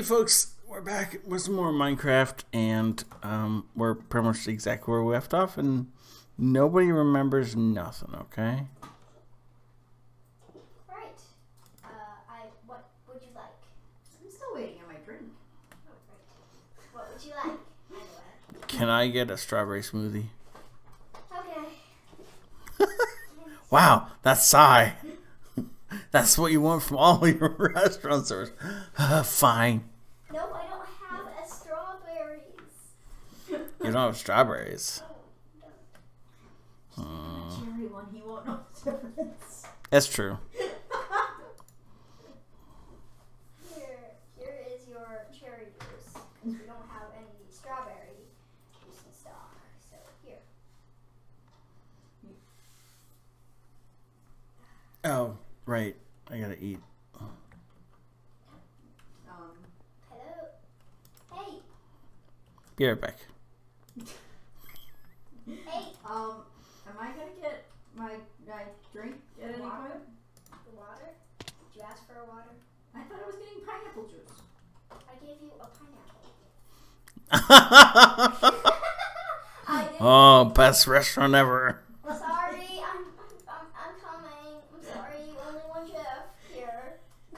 folks, we're back with some more Minecraft, and we're pretty much exactly where we left off, and nobody remembers nothing, okay? Right. What would you like? I'm still waiting on my drink. Oh, right. What would you like? Anyway. Can I get a strawberry smoothie? Okay. Wow, that's sigh. That's what you want from all your restaurant servers. Fine. No, I don't have strawberries. You don't have strawberries. Oh, The cherry one, he won't know the difference. That's true. Here is your cherry juice. We don't have any strawberry juice in stock, so here. Oh, right. I gotta eat. Hello. Hey. Be right back. Hey. Am I gonna get my drink at any Water? point? The water? Did you ask for a water? I thought I was getting pineapple juice. I gave you a pineapple. I didn't. Oh, best restaurant ever. Sorry, I'm coming. I'm sorry, only one chef here.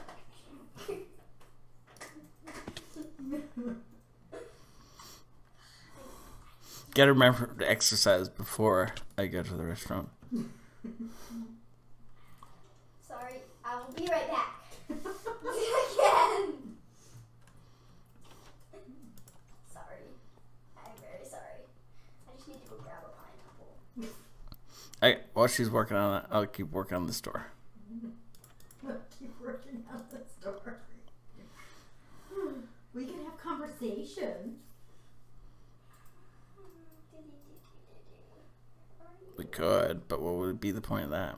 Gotta remember to exercise before I go to the restaurant. Sorry, I will be right back. Again. Sorry, I'm very sorry. I just need to go grab a pineapple. While she's working on that, I'll keep working on the store. Keep working on the store. We can have conversation. We could, but what would be the point of that?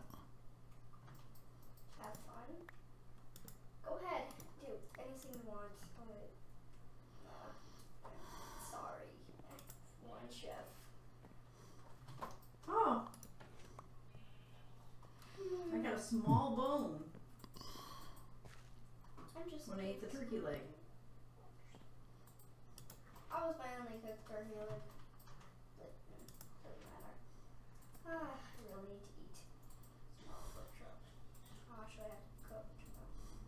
Have fun. Go ahead, do anything you want. Sorry, one chef. Oh, I got a small bone I'm just. when I ate the turkey leg. I was my only cooked turkey leg. But doesn't matter. I really need to eat. Small pork chop. Oh, actually, I have to cook tomorrow.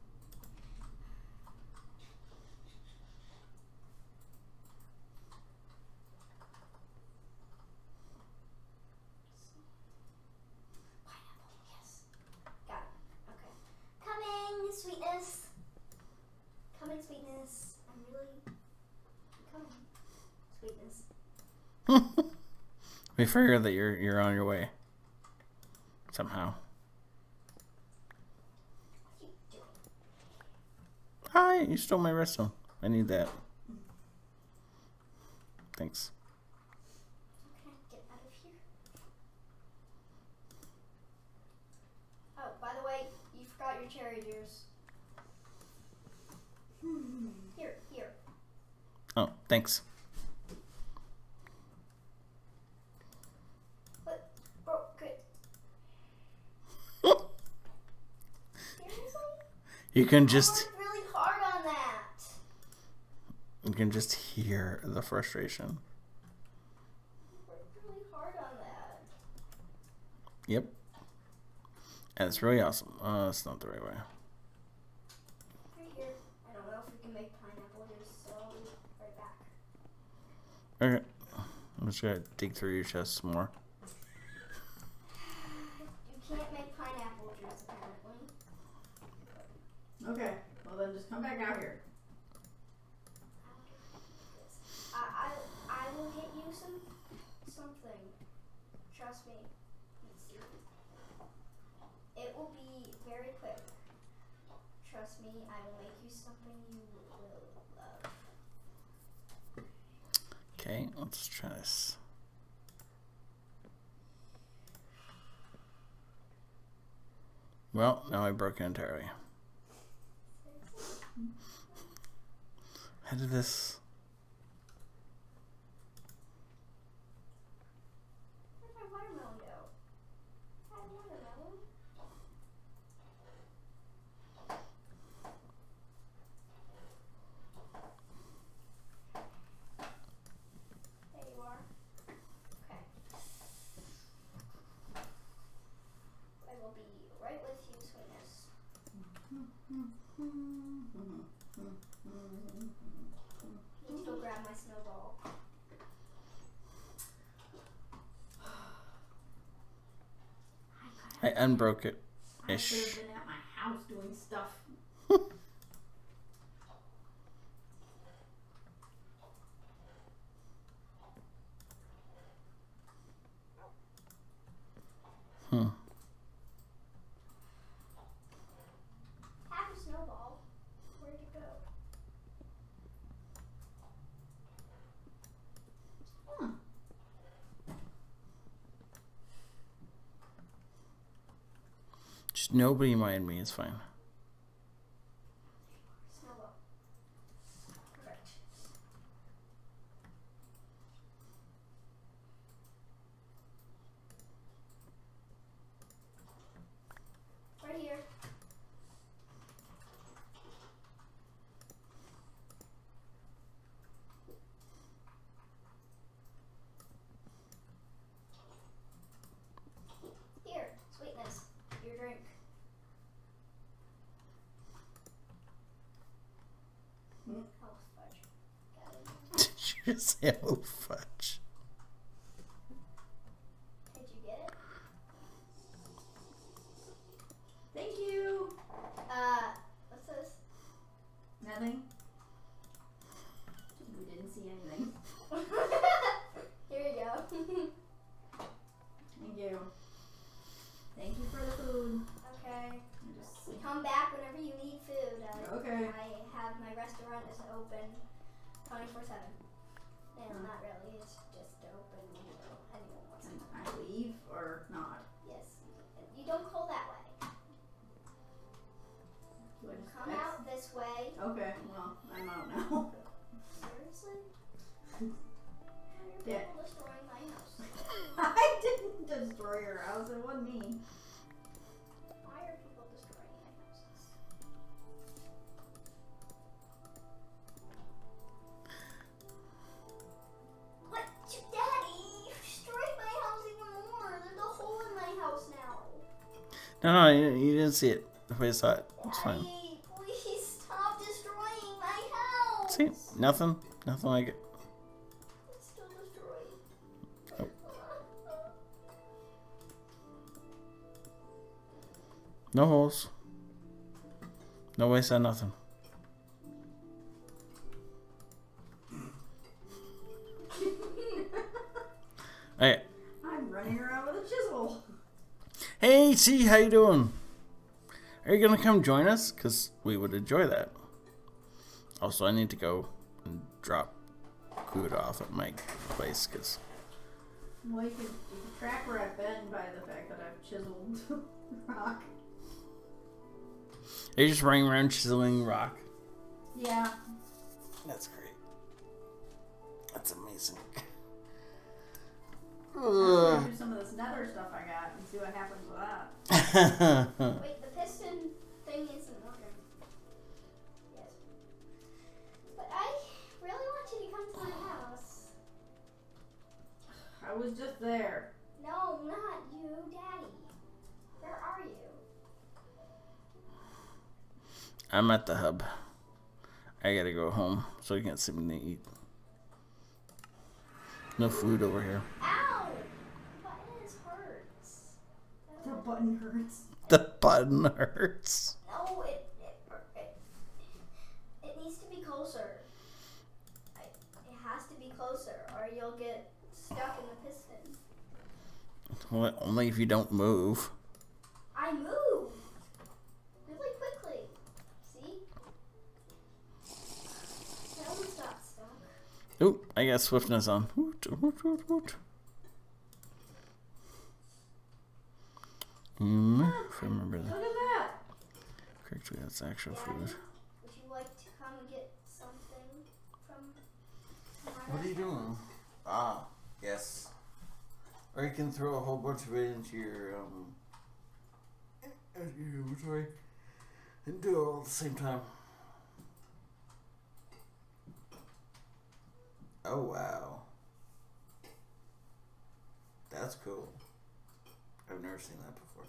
Pineapple, yes. Got it. Okay. Coming, sweetness. Coming, sweetness. I'm really coming, sweetness. We figure that you're on your way. Somehow. What are you doing? Hi, you stole my redstone. I need that. Thanks. Can I get out of here? Oh, by the way, you forgot your cherry juice. Here. Oh, thanks. What? Broke it. Seriously? You can I just worked really hard on that. hear the frustration. I worked really hard on that. Yep. And it's really awesome. That's not the right way. Right here. I don't know if we can make pineapple juice, so I'll be right back. Okay. I'm just gonna dig through your chest some more. You can't make pineapple juice, apparently. Okay, well then just come back out here. I will get you something. Trust me. It will be very quick. Trust me, I will make you something you will love. Okay, let's try this. Well, now I broke it entirely. How did this? Where'd my watermelon go? I had watermelon. I unbroke it. I should have been at my house doing stuff. Half a snowball. Where'd it go? Just nobody mind me. It's fine. Snowball. Perfect. Right here. Here, sweetness. Your drink. Oh, fudge. Got it. Did you just say oh fudge? Did you get it? Thank you. What's this? Nothing. We didn't see anything. Here you go. Thank you. Thank you for the food. Okay. Just Come back whenever you need food. okay. I have my restaurant is open 24/7. No, not really. It's just open. You know, anyone wants Can to. I leave or not? Yes. You don't call that way. Do I just Come X? out this way. Okay. Well, I'm out now. Seriously? Why are Yeah. people destroying my house? I didn't destroy your house. It wasn't me. Why are people destroying my houses? What? Daddy, you destroyed my house even more. There's a hole in my house now. No, you didn't see it. The way I saw it. It's fine. Daddy, please stop destroying my house. See? Nothing. Nothing like it. It's still destroyed. Oh. No holes. No way said nothing. Hey. I'm running around with a chisel. Hey, C, how you doing? Are you gonna come join us? Cause we would enjoy that. Also, I need to go and drop food off at my place, cause Well, you could track where I've been by the fact that I've chiseled rock. are you just running around chiseling rock? Yeah. That's great. That's amazing. I'm gonna do some of this nether stuff I got and see what happens with that. Wait, the piston thing isn't working. Yes. But I really want you to come to my house. I was just there. No, not you, Daddy. Where are you? I'm at the hub. I gotta go home so I can get something to eat. No food over here. Ow! The button hurts. The button hurts. The button hurts. No, it needs to be closer. It has to be closer, or you'll get stuck in the piston. Well, only if you don't move. I move really quickly. See? That one's not stuck. Oop, I got swiftness on. Woot, woot, woot, woot. If I remember Look that at that. correctly, that's actual Daddy, food. would you like to come and get something from my What are you restaurant? doing? Ah, yes. Or you can throw a whole bunch of it into your inventory and do it all at the same time. Oh wow. That's cool. I've never seen that before.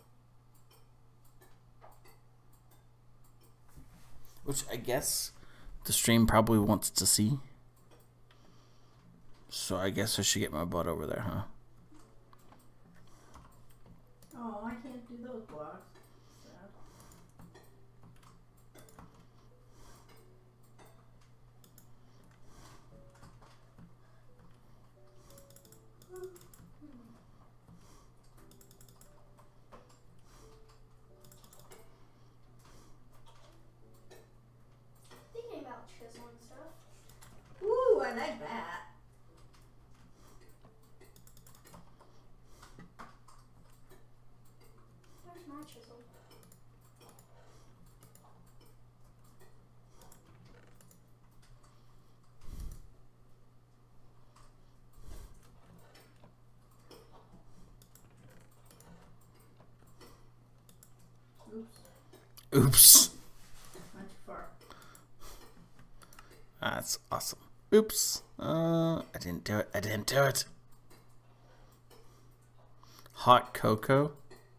Which I guess the stream probably wants to see. So I guess I should get my butt over there, huh? Oh, I can't can't do those blocks. Sad. Thinking about chisel and stuff. Ooh, I like that. Where's my chisel? Oops. Oops. Went too far. That's awesome. Oops. I didn't do it. I didn't do it. Hot cocoa.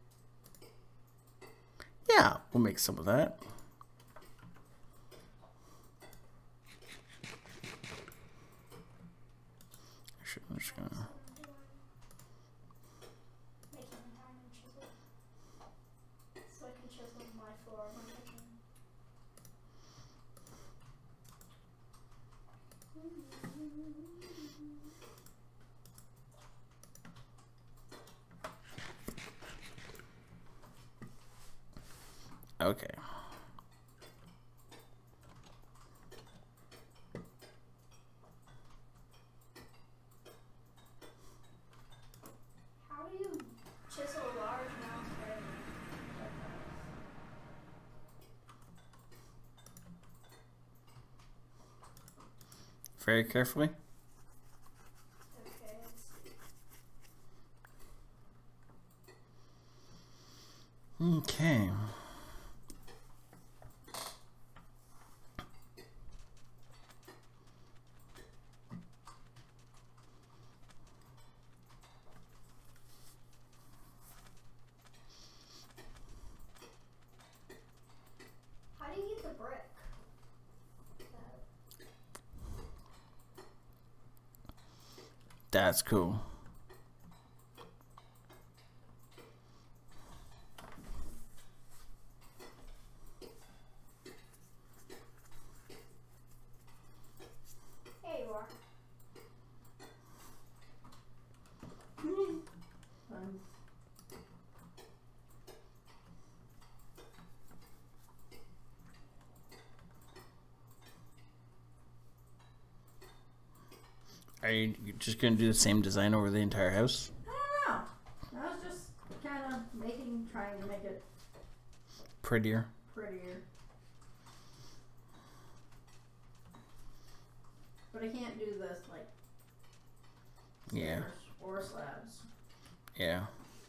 Yeah, we'll make some of that. I'm just gonna. Making a diamond chisel. So I can chisel my floor of my kitchen. Okay. How do you chisel large amounts of area? Very carefully. Okay, let's see. Okay. How do you get the brick? That's cool. There you are. Fun. Are you just gonna do the same design over the entire house? I don't know. I was just kind of trying to make it Prettier. prettier. But I can't do this like Yeah. stairs or slabs. Yeah.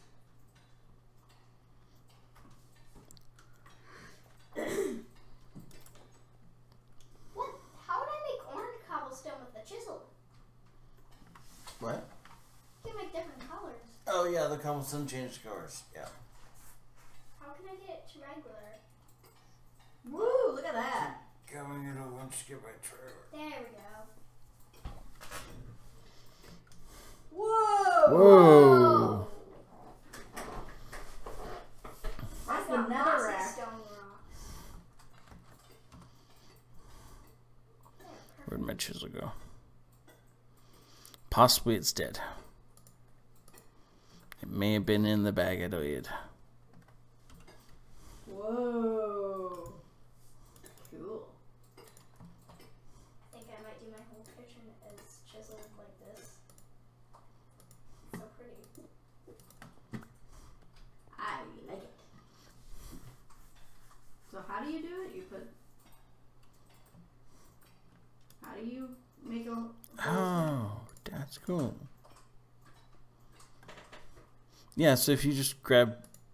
What? How would I make orange cobblestone with a chisel? What? You can make different colors. Oh yeah, the cobblestone changed colors. Yeah. How can I get it to regular? Woo! Look at that. Going in a one skip by trailer. There we go. Whoa! Whoa! That's the Got mossy netherrack. stone rocks. Yeah, perfect. Where'd my chisel go? Possibly it's dead. It may have been in the bag I did. Whoa! Cool. I think I might do my whole kitchen as chiseled like this. So pretty. I like it. So how do you do it? You put. How do you make a? Oh, that's cool. Yeah, so if you just grab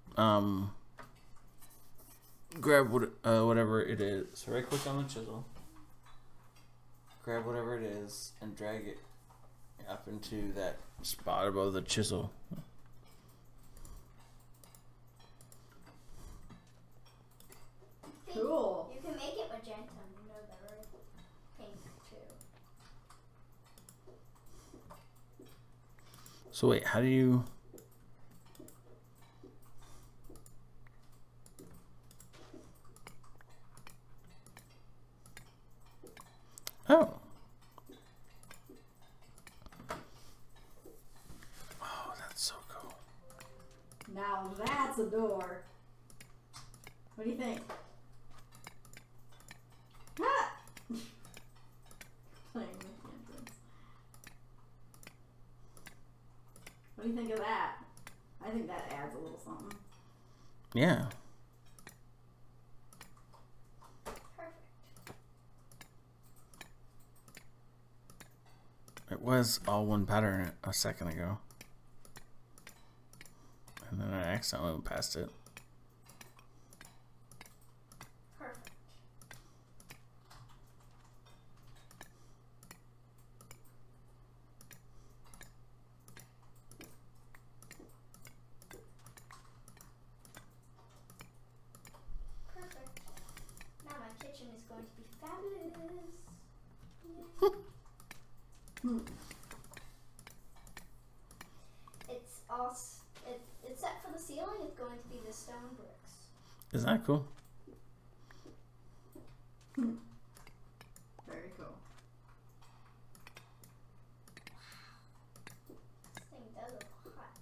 whatever it is. So right click on the chisel. Grab whatever it is and drag it up into that spot above the chisel. Cool. You can make it magenta, you know that, right? Pink too. So wait, how do you... Now that's a door. What do you think? Ah! Playing with the entrance. What do you think of that? I think that adds a little something. Yeah. Perfect. It was all one pattern a second ago. And then I accidentally went past it. Perfect. Perfect. Now my kitchen is going to be fabulous. Hmm. It's all it's set for the ceiling. It's going to be the stone bricks. Isn't that cool? Very cool. This thing does look hot.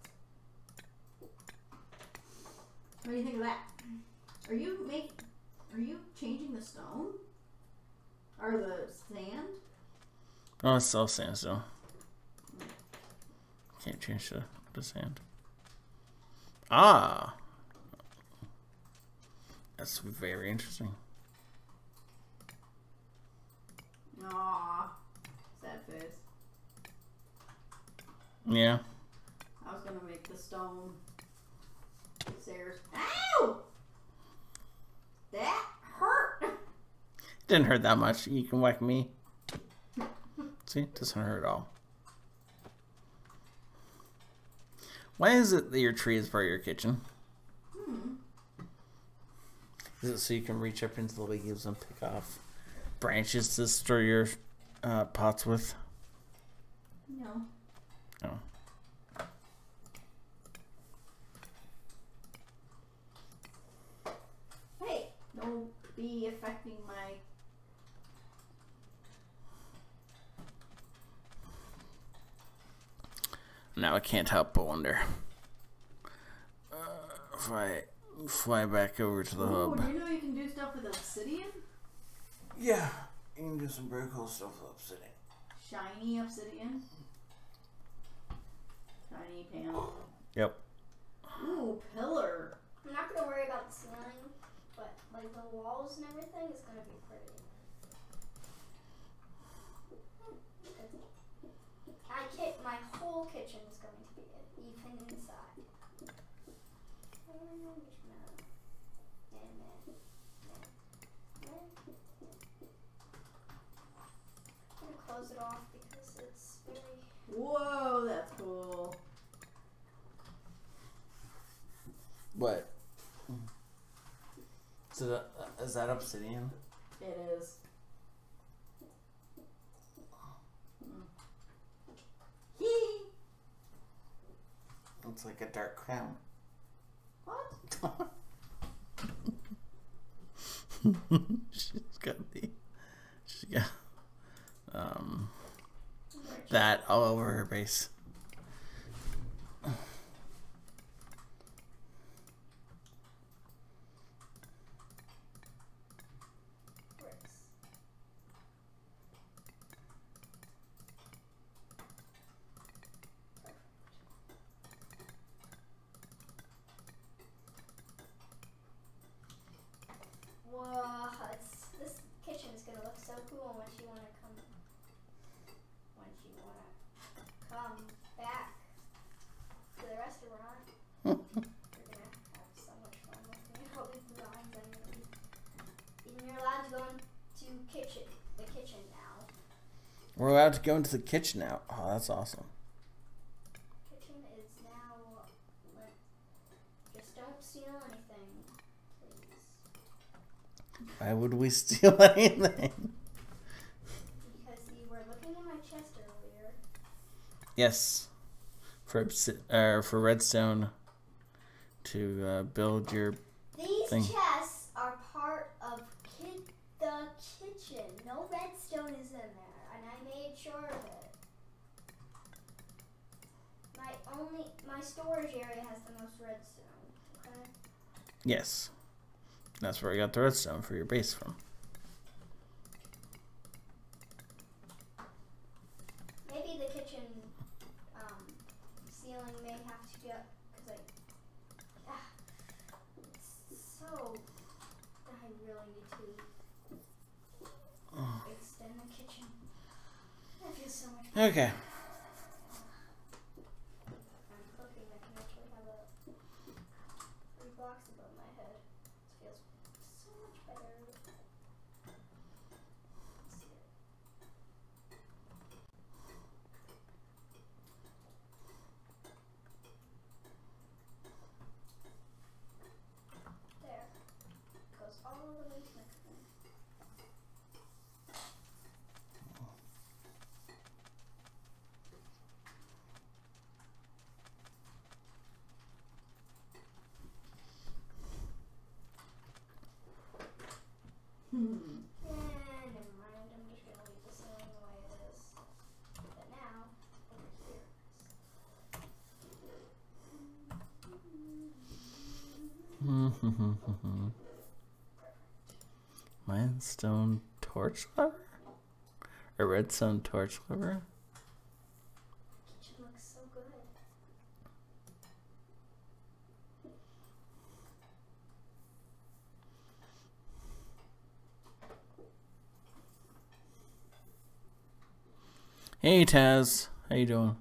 What do you think of that? Are you changing the stone? Or the sand? Oh, it's all sandstone. Can't change the sand. Ah! That's very interesting. Aww. Sad face. Yeah. I was gonna make the stone stairs. Ow! That hurt! Didn't hurt that much. You can whack me. See? It doesn't hurt at all. Why is it that your tree is part of your kitchen? Is it so you can reach up into the leaves and pick off branches to store your pots with? No. No. Hey, don't be affecting my... Now I can't help but wonder if I fly back over to the Ooh, hub. do you know you can do stuff with obsidian? Yeah, you can do some very cool stuff with obsidian. Shiny obsidian. Shiny panel. Yep. Ooh, pillar. I'm not gonna worry about the ceiling, but like the walls and everything is gonna be pretty. My whole kitchen is going to be even inside. I'm gonna close it off because it's very... Whoa, that's cool. What? So is that obsidian? It is. It's like a dark crown. What? She's got that all over her base. bricks. Whoa, this kitchen is gonna look so cool once you wanna come back to the restaurant. You're gonna have so much fun looking at all these designs and you're allowed to go into the kitchen now. We're allowed to go into the kitchen now. Oh, that's awesome. Kitchen is now lit. Just don't steal anything, please. Why would we steal anything? Because you were looking in my chest earlier. Yes, for redstone to build your These thing. chests are part of the kitchen. No redstone is in there, and I made sure of it. My only my storage area has the most redstone. Okay. Yes. That's where I got the redstone for your base from. Maybe the kitchen ceiling may have to get because it's so. I really need to extend the kitchen. That feels so much better. Okay. I'm cooking. I can actually have a 3 blocks above my head. It feels so much better. Let's see it. There. Goes all the way to the kitchen. Never mind. I'm just gonna leave the ceiling the way it is. But now, over here. Mindstone torch lever? A redstone torch lever? Kitchen looks so good. Hey Taz, how you doing?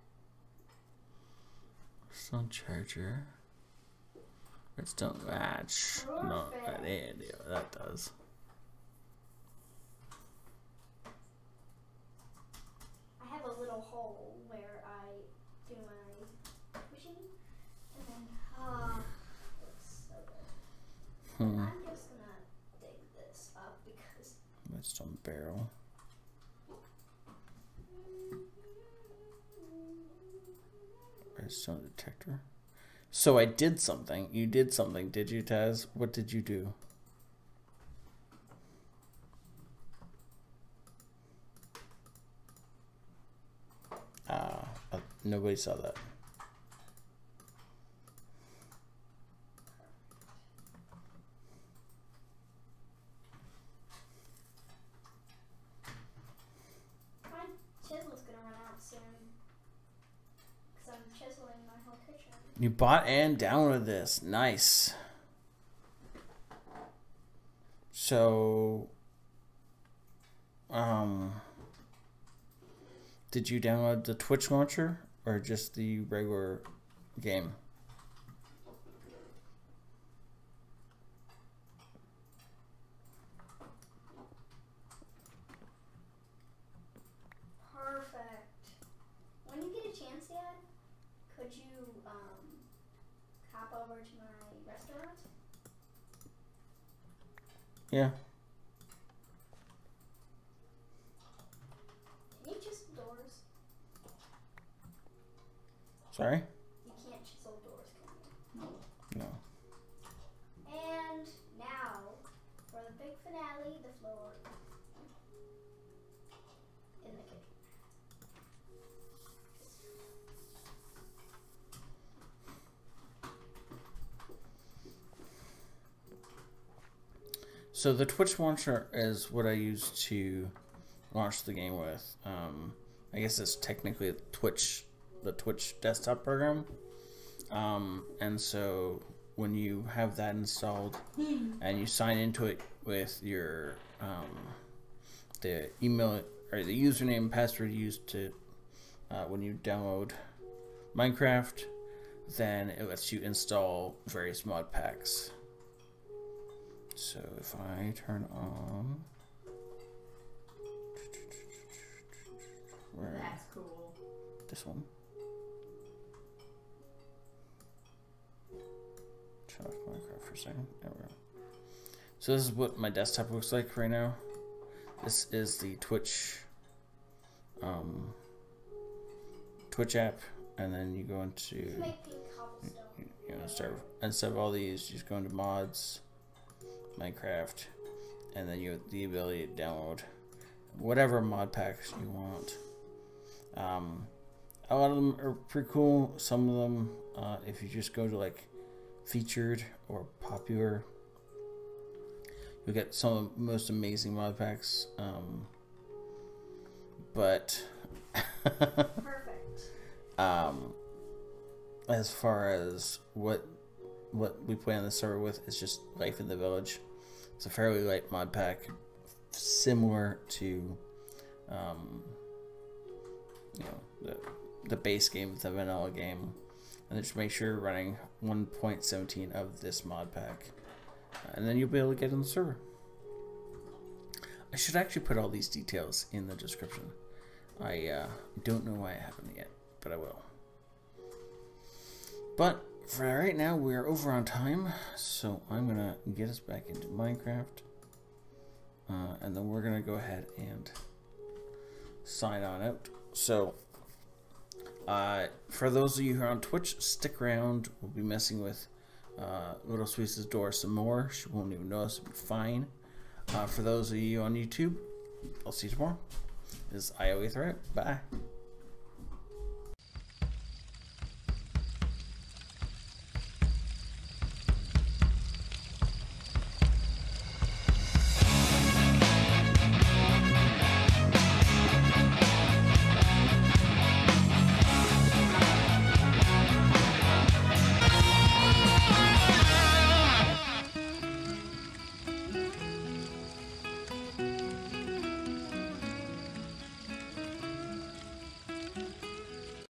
Redstone charger. Redstone match. No, Perfect. that does. I have a little hole where I do my pushing, and then looks so good. I'm just gonna dig this up because Redstone barrel. Redstone detector. So I did something. You did something, did you, Taz? What did you do? Nobody saw that. my chisel's gonna run out soon because I'm chiseling my whole kitchen. You bought and downloaded this. Nice. So, did you download the Twitch launcher or just the regular game? Perfect. When you get a chance, Dad, could you hop over to my restaurant? Yeah. Can you chisel doors? Sorry? You can't chisel doors, can you? No. And now, for the big finale, the floor in the kitchen. So the Twitch launcher is what I use to launch the game with. I guess it's technically the Twitch desktop program. And so when you have that installed and you sign into it with your the email or the username and password used to when you download Minecraft, then it lets you install various mod packs. So if I turn on, where That's cool. this one, turn off Minecraft for a second. There we go. So this is what my desktop looks like right now. This is the Twitch app, and then you go into Make pink cobblestone. you know start instead of all these, you just go into mods, Minecraft, and then you have the ability to download whatever mod packs you want. a lot of them are pretty cool. Some of them, if you just go to like featured or popular, you'll get some of the most amazing mod packs. But Perfect. as far as what we play on the server with, is just Life in the Village. It's a fairly light mod pack, similar to you know, the base game, the vanilla game, and just make sure you're running 1.17 of this mod pack, and then you'll be able to get in the server. I should actually put all these details in the description. I don't know why I haven't yet, but I will. But for right now, we're over on time, so I'm gonna get us back into Minecraft, and then we're gonna go ahead and sign on out. So for those of you who are on Twitch, stick around. We'll be messing with Little Sweets' door some more. She won't even notice. It'll be fine. For those of you on YouTube, I'll see you tomorrow. This is IO Ether out. Bye.